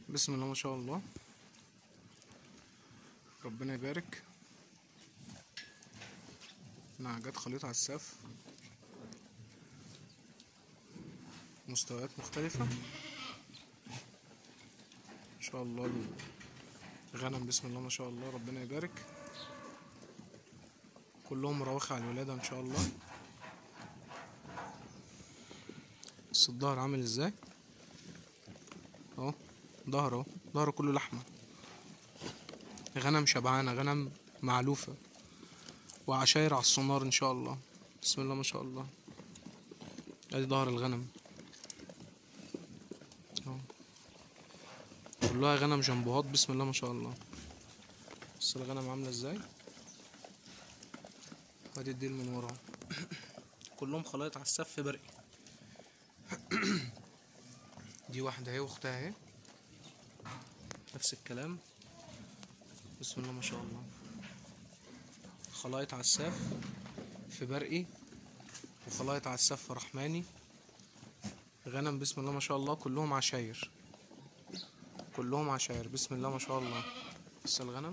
بسم الله ما شاء الله. ربنا يبارك. نعجات خليط على السقف، مستويات مختلفة ان شاء الله. الغنم بسم الله ما شاء الله، ربنا يبارك. كلهم مراوخ على الولادة ان شاء الله. بص الظهر عامل ازاي اهو، ظهره كله لحمة. غنم شبعانة، غنم معلوفة وعشاير على السونار ان شاء الله. بسم الله ما شاء الله. ادي ظهر الغنم اهو، كلها غنم جنبوهات. بسم الله ما شاء الله. بص الغنم عاملة ازاي. ادي الديل من ورا كلهم خلايط على السف برقي. دي واحدة اهي واختها اهي نفس الكلام. بسم الله ما شاء الله. خلايط على الساف في برقي وخلايط على الساف في رحماني. غنم بسم الله ما شاء الله، كلهم عشاير، كلهم عشاير. بسم الله ما شاء الله. بس الغنم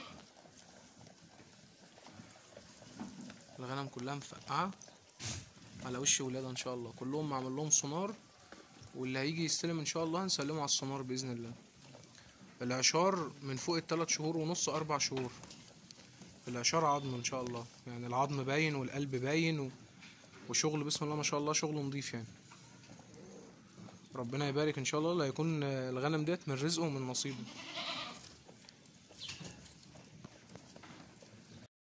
كلها مفقعة على وش ولادة ان شاء الله. كلهم معمول لهم سونار، واللي هيجي يستلم ان شاء الله هنسلمه على السونار باذن الله. العشار من فوق ال3 شهور ونص 4 شهور. العشار عظم ان شاء الله، يعني العظم باين والقلب باين وشغل بسم الله ما شاء الله، شغل نضيف يعني. ربنا يبارك ان شاء الله. اللي هيكون الغنم ديت من رزقه ومن نصيبه.